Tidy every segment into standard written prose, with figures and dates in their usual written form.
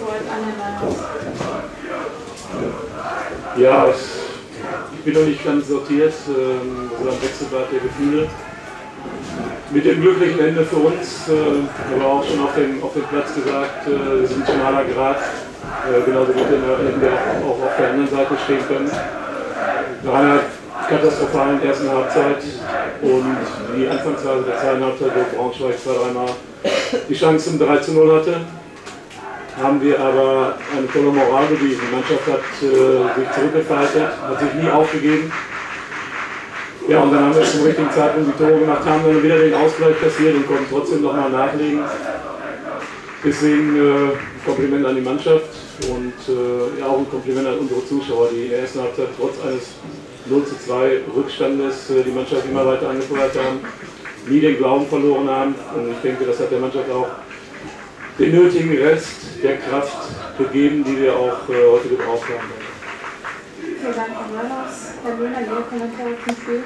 als Anhänger? Ja, ich bin noch nicht ganz sortiert. Das ist ein Wechselbad der Gefühle. Mit dem glücklichen Ende für uns, aber auch schon auf dem Platz gesagt, es ist ein schmaler Grat. Genauso gut hätten wir auch auf der anderen Seite stehen können. Nach einer katastrophalen ersten Halbzeit und die Anfangsphase der zweiten Halbzeit, wo Braunschweig 2-3 Mal die Chance zum 3:0 hatte, haben wir aber eine tolle Moral bewiesen. Die Mannschaft hat sich zurückgefaltet, hat sich nie aufgegeben. Ja, und dann haben wir zum richtigen Zeitpunkt die Tore gemacht, haben dann wieder den Ausgleich kassiert und konnten trotzdem nochmal nachlegen. Deswegen Kompliment an die Mannschaft und ja, auch ein Kompliment an unsere Zuschauer, die in der ersten Halbzeit trotz eines 0:2 Rückstandes die Mannschaft immer weiter angefeuert haben, nie den Glauben verloren haben. Und ich denke, das hat der Mannschaft auch den nötigen Rest der Kraft gegeben, die wir auch heute gebraucht haben. Vielen Dank, Herr Löhner, Ihr Kommentar zum Spiel?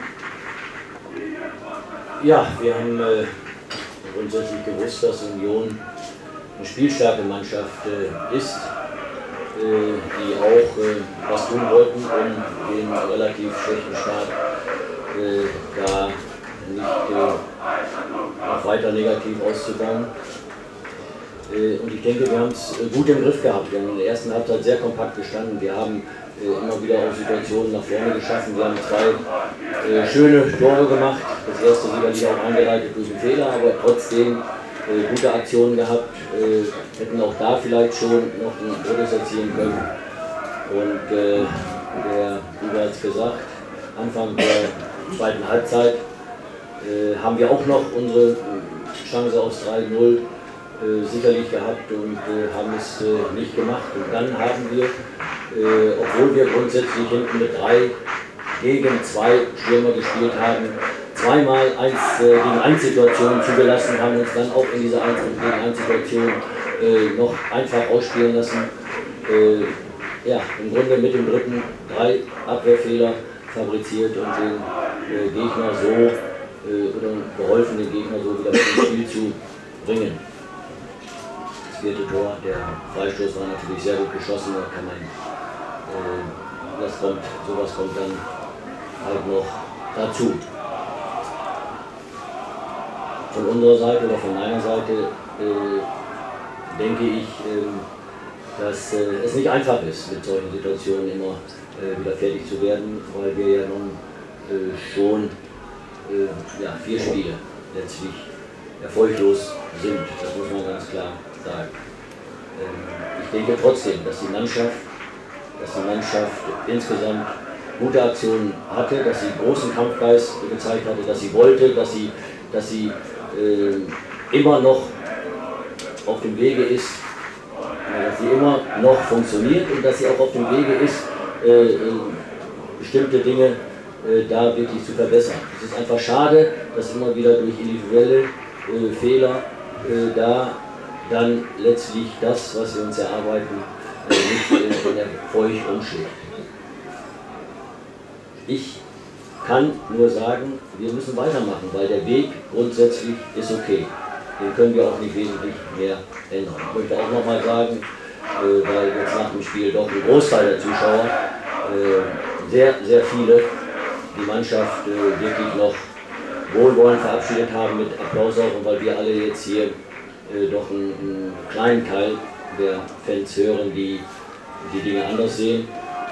Ja, wir haben grundsätzlich gewusst, dass Union eine spielstarke Mannschaft ist, die auch was tun wollten, um den relativ schlechten Start da nicht noch weiter negativ auszubauen. Und ich denke, wir haben es gut im Griff gehabt. Wir haben in der ersten Halbzeit sehr kompakt gestanden. Wir haben immer wieder auch Situationen nach vorne geschaffen. Wir haben zwei schöne Tore gemacht. Das erste sicherlich auch angeleitet durch einen Fehler, aber trotzdem gute Aktionen gehabt. Hätten auch da vielleicht schon noch ein drittes erzielen können. Und wie bereits gesagt, Anfang der zweiten Halbzeit haben wir auch noch unsere Chance aufs 3:0 sicherlich gehabt und haben es nicht gemacht. Und dann haben wir, obwohl wir grundsätzlich hinten mit 3 gegen 2 Stürmer gespielt haben, zweimal 1 gegen 1 Situationen zugelassen, haben uns dann auch in dieser 1 gegen 1 Situation noch einfach ausspielen lassen. Ja, im Grunde mit dem dritten 3 Abwehrfehler fabriziert und den Gegner so, oder geholfen, den Gegner so wieder ins Spiel zu bringen. Das vierte Tor, der Freistoß war natürlich sehr gut geschossen, da kann man, sowas kommt dann halt noch dazu. Von unserer Seite oder von meiner Seite denke ich, dass es nicht einfach ist, mit solchen Situationen immer wieder fertig zu werden, weil wir ja nun schon 4 Spiele letztlich erfolglos sind, das muss man ganz klar sagen. Ich denke trotzdem, dass die Mannschaft insgesamt gute Aktionen hatte, dass sie großen Kampfgeist gezeigt hatte, dass sie wollte, dass sie immer noch auf dem Wege ist, dass sie immer noch funktioniert und dass sie auch auf dem Wege ist, bestimmte Dinge da wirklich zu verbessern. Es ist einfach schade, dass immer wieder durch individuelle Fehler da dann letztlich das, was wir uns erarbeiten, nicht in Erfolg umschlägt. Ich kann nur sagen, wir müssen weitermachen, weil der Weg grundsätzlich ist okay. Den können wir auch nicht wesentlich mehr ändern. Ich möchte auch nochmal sagen, weil jetzt nach dem Spiel doch ein Großteil der Zuschauer, sehr, sehr viele, die Mannschaft wirklich noch wohlwollend verabschiedet haben mit Applaus auch, und weil wir alle jetzt hier doch einen kleinen Teil der Fans hören, die die Dinge anders sehen.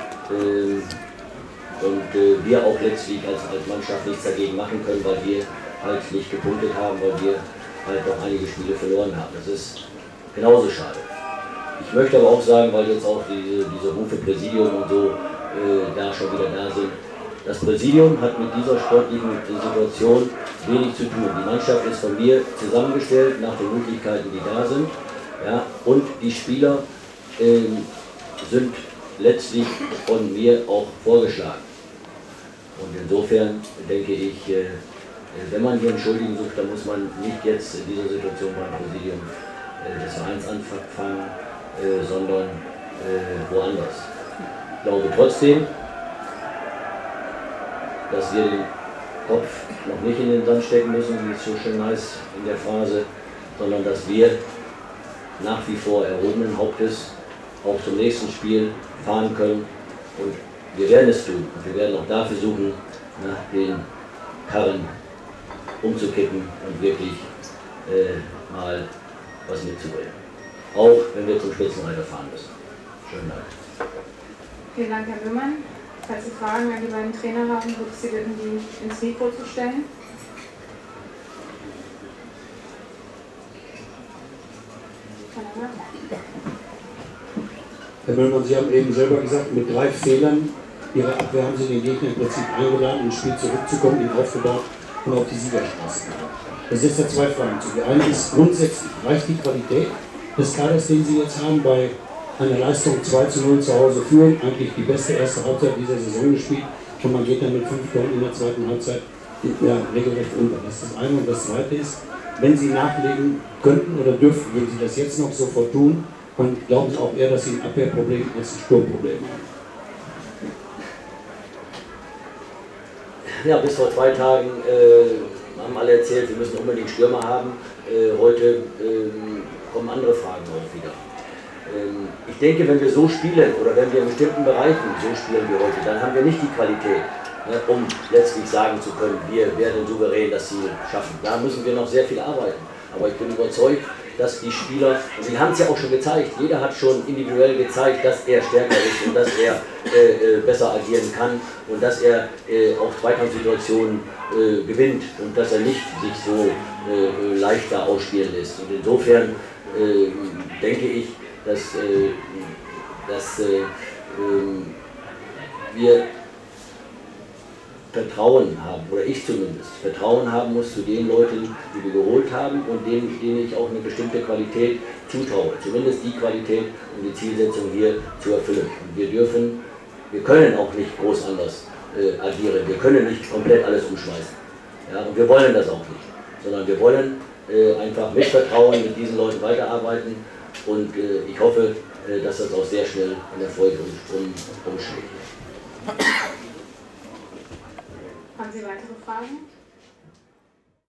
Und wir auch letztlich als Mannschaft nichts dagegen machen können, weil wir halt nicht gepunktet haben, weil wir halt doch einige Spiele verloren haben. Das ist genauso schade. Ich möchte aber auch sagen, weil jetzt auch diese Rufe Präsidium und so da schon wieder da sind, das Präsidium hat mit dieser sportlichen Situation wenig zu tun. Die Mannschaft ist von mir zusammengestellt nach den Möglichkeiten, die da sind. Ja, und die Spieler sind letztlich von mir auch vorgeschlagen. Und insofern denke ich, wenn man hier einen Schuldigen sucht, dann muss man nicht jetzt in dieser Situation beim Präsidium des Vereins anfangen, sondern woanders. Ich glaube trotzdem, dass wir den Kopf noch nicht in den Sand stecken müssen, wie es so schön heißt in der Phase, sondern dass wir nach wie vor erhobenen Hauptes auch zum nächsten Spiel fahren können. Und wir werden es tun. Und wir werden auch da versuchen, den Karren umzukippen und wirklich mal was mitzubringen. Auch wenn wir zum Spitzenreiter fahren müssen. Schönen Dank. Vielen Dank, Herr Böhmann. Falls Sie Fragen an die beiden Trainer haben, würde ich Sie bitten, die ins Mikro zu stellen. Herr Böhmann, Sie haben eben selber gesagt, mit 3 Fehlern Ihrer Abwehr haben Sie den Gegner im Prinzip eingeladen, ins Spiel zurückzukommen, ihn aufgebaut und auf die Siegerstraße gebracht. Das ist ja 2 Fragen zu. Die eine ist grundsätzlich, reicht die Qualität des Kaders, den Sie jetzt haben, bei einer Leistung 2:0 zu Hause führen, eigentlich die beste erste Halbzeit dieser Saison gespielt und man geht dann mit 5 Toren in der zweiten Halbzeit regelrecht unter. Das ist das eine. Und das zweite ist, wenn Sie nachlegen könnten oder dürften, würden Sie das jetzt noch sofort tun und glauben Sie auch eher, dass Sie ein Abwehrproblem als ein Sturmproblem haben? Ja, bis vor 2 Tagen haben alle erzählt, wir müssen unbedingt Stürmer haben. Heute kommen andere Fragen auf wieder. Ich denke, wenn wir so spielen oder wenn wir in bestimmten Bereichen so spielen wie heute, dann haben wir nicht die Qualität, um letztlich sagen zu können, wir werden souverän das Ziel schaffen. Da müssen wir noch sehr viel arbeiten. Aber ich bin überzeugt, dass die Spieler, und sie haben es ja auch schon gezeigt, jeder hat schon individuell gezeigt, dass er stärker ist und dass er besser agieren kann und dass er auch Zweikampfsituationen gewinnt und dass er nicht sich so leicht da ausspielen lässt. Und insofern denke ich, dass wir Vertrauen haben, oder ich zumindest, Vertrauen haben muss zu den Leuten, die wir geholt haben und denen ich auch eine bestimmte Qualität zutraue. Zumindest die Qualität, um die Zielsetzung hier zu erfüllen. Und wir können auch nicht groß anders agieren. Wir können nicht komplett alles umschmeißen. Ja, und wir wollen das auch nicht. Sondern wir wollen einfach mit Vertrauen mit diesen Leuten weiterarbeiten. Und ich hoffe, dass das auch sehr schnell in Erfolg umschlägt. Haben Sie weitere Fragen?